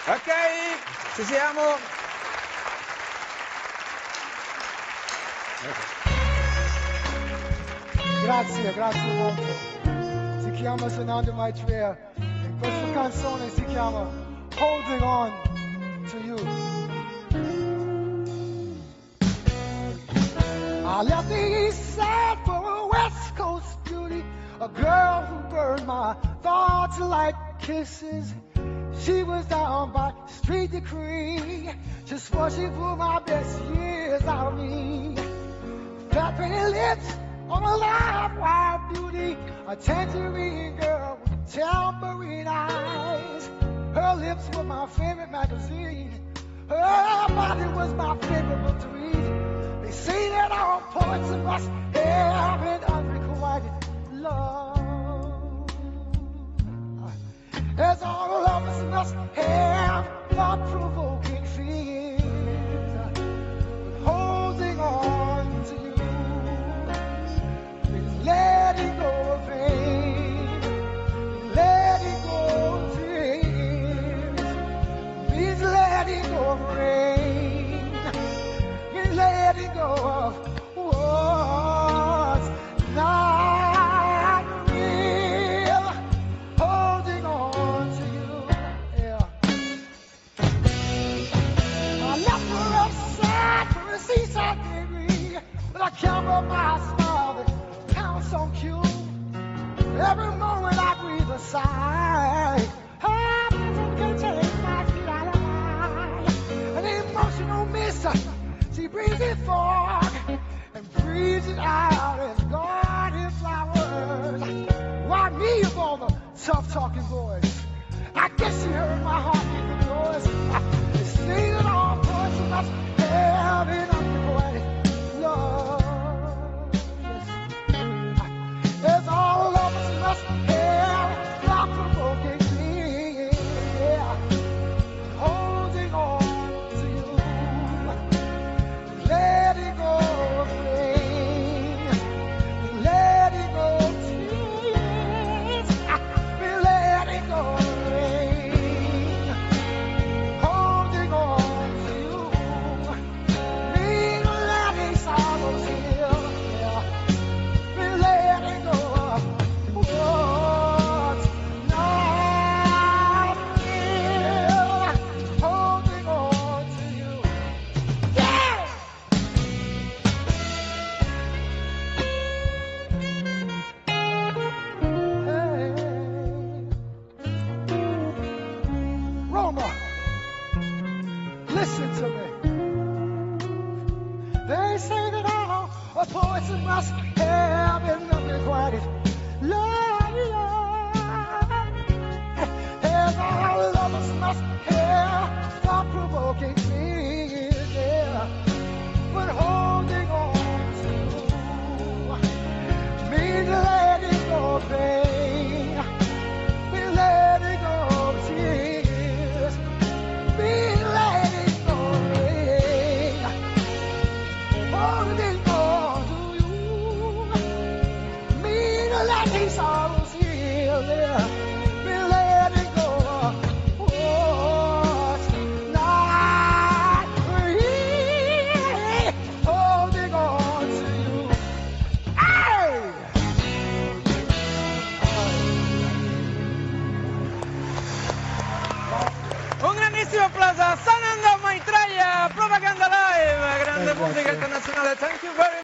Ok, ci siamo. Grazie molto. Si chiama Suonando Maitreya e questa canzone si chiama Holding On to You. I left the east side for a west coast beauty, a girl who burned my thoughts like kisses. She was down by street decree, just watching for my best years out of me. Fat pretty lips on a live wild beauty, a tangerine girl with tambourine eyes. Her lips were my favorite magazine, her body was my favorite book to read. They say that all poets must have an unrequited love, as all of us must have thought-provoking fears. Holding on to you is letting go of pain, letting go of tears, means letting go of rain, means letting go of what's not real. Holding on to you, yeah. I left her upside for a seaside baby, but I count on my smile that pounds on cue. Every moment I breathe a sigh, I can take my feet out of mine. An emotional mist, she breathes in fog and breathes it out as garden flowers. Why me of all the tough talking boys? I guess she heard my heart making noise. They say that all boys must have an unrequited love. Yes, all of us must have thought-provoking fears. Yeah. Holding on to you, letting go of pain, letting go of tears, letting go of rain. Holding on to you, mean letting sorrows heal. Yeah. Letting go of what's not real. Holding on to you. Yeah! Hey. Roma, listen to me. They say that all a poets must have an unrequited love, and all of us must have thought-provoking fears, yeah. But holding on to means letting go of pain, means letting go of tears, means letting go of rain. Holding on to you, mean letting sorrows heal, yeah. Mean letting go of what's not real. Holding on to you. Hey! Un grandissimo applauso a Suonando Maitreya, Propaganda Live, grande pubblico internazionale. Thank you very much.